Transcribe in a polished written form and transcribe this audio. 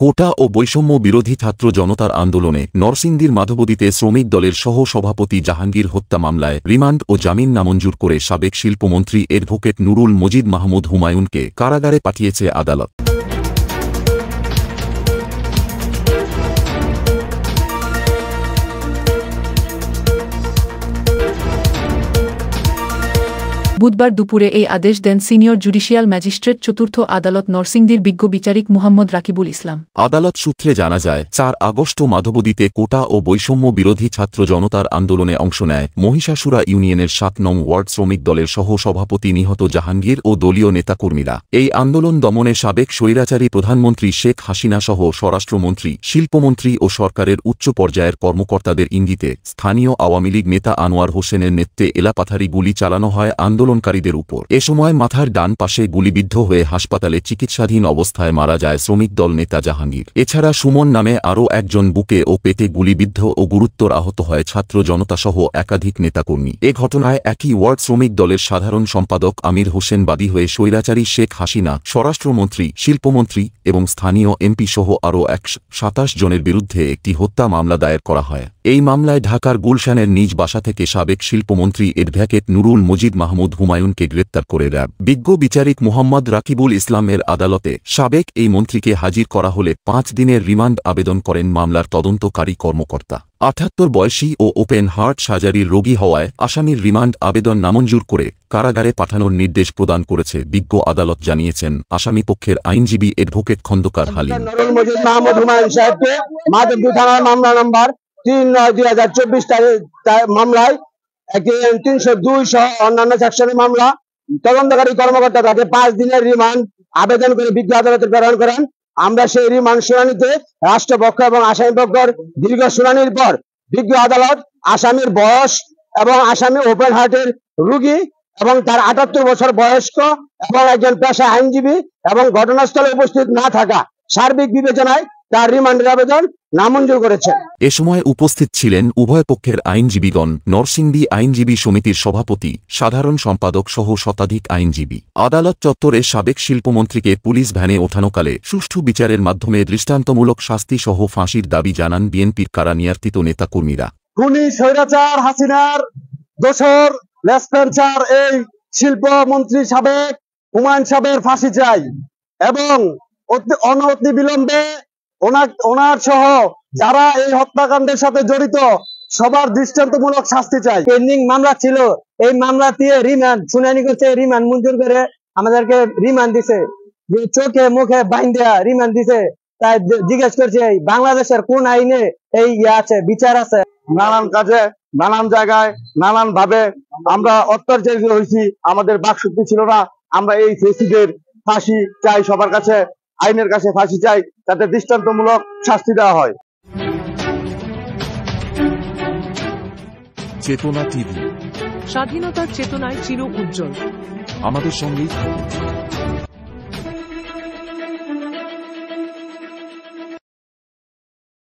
কোটা ও বৈষম্য বিরোধী ছাত্র জনতার আন্দোলনে নরসিংদীর মাধবদীতে শ্রমিক দলের সহ সভাপতি জাহাঙ্গীর হত্যা মামলায় রিমান্ড ও জামিন নামঞ্জুর করে সাবেক শিল্পমন্ত্রী অ্যাডভোকেট নুরুল মজিদ মাহমুদ হুমায়ুনকে কারাগারে পাঠিয়েছে আদালত। বুধবার দুপুরে এই আদেশ দেন সিনিয়র জুডিশিয়াল ম্যাজিস্ট্রেট চতুর্থ আদালত নরসিংদীর বিজ্ঞ বিচারিক মুহাম্মদ রাকিবুল ইসলাম। আদালত সূত্রে জানা যায় ৪ আগস্ট মাধবদীতে কোটা ও বৈষম্য বিরোধী ছাত্র জনতার আন্দোলনে অংশ নেয় মহিষাসুরা ইউনিয়নের ৭ নং ওয়ার্ড শ্রমিক দলের সহ সভাপতি নিহত জাহাঙ্গীর ও দলীয় নেতাকর্মীরা। এই আন্দোলন দমনে সাবেক স্বৈরাচারী প্রধানমন্ত্রী শেখ হাসিনা সহ স্বরাষ্ট্রমন্ত্রী, শিল্পমন্ত্রী ও সরকারের উচ্চ পর্যায়ের কর্মকর্তাদের ইঙ্গিতে স্থানীয় আওয়ামী লীগ নেতা আনোয়ার হোসেনের নেতৃত্বে এলাপাথারি গুলি চালানো হয় আন্দোলনকারীদের উপর। এ সময় মাথার ডান পাশে গুলিবিদ্ধ হয়ে হাসপাতালে চিকিৎসাধীন অবস্থায় মারা যায় শ্রমিক দল নেতা জাহাঙ্গীর। এছাড়া সুমন নামে আরও একজন বুকে ও পেটে গুলিবিদ্ধ ও গুরুতর আহত হয় ছাত্র জনতাসহ একাধিক নেতাকর্মী। এ ঘটনায় একই ওয়ার্ড শ্রমিক দলের সাধারণ সম্পাদক আমির হোসেন বাদী হয়ে স্বৈরাচারী শেখ হাসিনা, স্বরাষ্ট্রমন্ত্রী, শিল্পমন্ত্রী এবং স্থানীয় এমপি সহ আরও ১২৭ জনের বিরুদ্ধে একটি হত্যা মামলা দায়ের করা হয়। এই মামলায় ঢাকার গুলশানের নিজ বাসা থেকে সাবেক শিল্পমন্ত্রী অ্যাডভোকেট নুরুল মজিদ মাহমুদ হুমায়ুনকে গ্রেপ্তার করে র্যাব বিজ্ঞ বিচারিক মুহাম্মদ রাকিবুল ইসলামের আদালতে সাবেক এই মন্ত্রীকে হাজির করা হলে ৫ দিনের রিমান্ড আবেদন করেন মামলার তদন্তকারী কর্মকর্তা। ৭৮ বয়সী ও ওপেন হার্ট সার্জারির রোগী হওয়ায় আসামির রিমান্ড আবেদন নামঞ্জুর করে কারাগারে পাঠানোর নির্দেশ প্রদান করেছে বিজ্ঞ আদালত, জানিয়েছেন আসামিপক্ষের আইনজীবী অ্যাডভোকেট খন্দকার হালিম। নুরুল মজিদ মাহমুদ হুমায়ুন সাহেবকে মাধবদী থানার মামলা নম্বর ৩/৯/২০২৪ মামলায় ৩০২ সহ অন্যান্য সেকশনের মামলা তদন্তকারী কর্মকর্তা তাকে ৫ দিনের রিমান্ড আবেদন করে বিজ্ঞ আদালতে প্রেরণ করেন। আমরা সেই রিমান্ড শুনানিতে রাষ্ট্রপক্ষ এবং আসামি পক্ষের দীর্ঘ শুনানির পর বিজ্ঞ আদালত আসামির বয়স এবং আসামি ওপেন হার্টের রোগী এবং তার ৭৮ বছর বয়স্ক এবং একজন পেশা আইনজীবী এবং ঘটনাস্থলে উপস্থিত না থাকা সার্বিক বিবেচনায় তার রিমান্ডের আবেদন নামঞ্জুর করেছেন। এ সময় উপস্থিত ছিলেন উভয় পক্ষের আইনজীবীগণ, নরসিংদী আইনজীবী সমিতির সভাপতি, সাধারণ সম্পাদক সহ শতাধিক আইনজীবী। আদালত চত্বরে সাবেক শিল্পমন্ত্রীকে পুলিশ ভ্যানে ওঠানোকালে সুষ্ঠু বিচারের মাধ্যমে দৃষ্টান্তমূলক শাস্তি সহ ফাঁসির দাবি জানান বিএনপির কারানির্যাতিত নেতাকর্মীরা। খুনি স্বৈরাচার হাসিনার দোসর লেসপেন্সার এই শিল্পমন্ত্রী সাবেক হুমায়ুন সাহেবের ফাঁসি চাই এবং অনতি বিলম্বে ওনার সহ যারা এই হত্যাকাণ্ডের সাথে জড়িত সবার দৃষ্টান্তমূলক শাস্তি চাই। পেন্ডিং মামলা ছিল, এই মামলা দিয়ে রিমান্ড শুনানি করছে, রিমান্ড মঞ্জুর করে আমাদেরকে রিমান্ড দিছে, যে চোখে মুখে বাইন্দা রিমান্ড দিছে। তাই জিজ্ঞেস করছে বাংলাদেশের কোন আইনে এই আছে, বিচার আছে? নানান কাজে নানান জায়গায় নানান ভাবে আমরা অত্যাচারিত হয়েছি, আমাদের বাকশক্তি ছিল না। আমরা এই ফেসিদের ফাঁসি চাই, সবার কাছে আইনের কাছে ফাঁসি চাই, তাতে দৃষ্টান্তমূলক শাস্তি দেওয়া হয়। চেতনা টিভি, স্বাধীনতার চেতনায় চির উজ্জ্বল। আমাদের সঙ্গেই থাকুন।